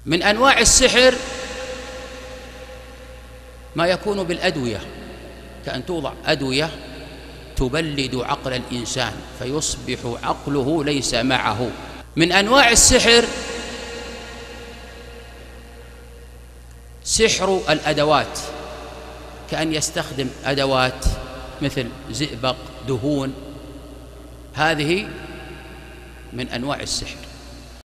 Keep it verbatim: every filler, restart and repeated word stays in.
من أنواع السحر ما يكون بالأدوية، كأن توضع أدوية تبلد عقل الإنسان فيصبح عقله ليس معه. من أنواع السحر سحر الأدوات، كأن يستخدم أدوات مثل زئبق، دهون، هذه من أنواع السحر.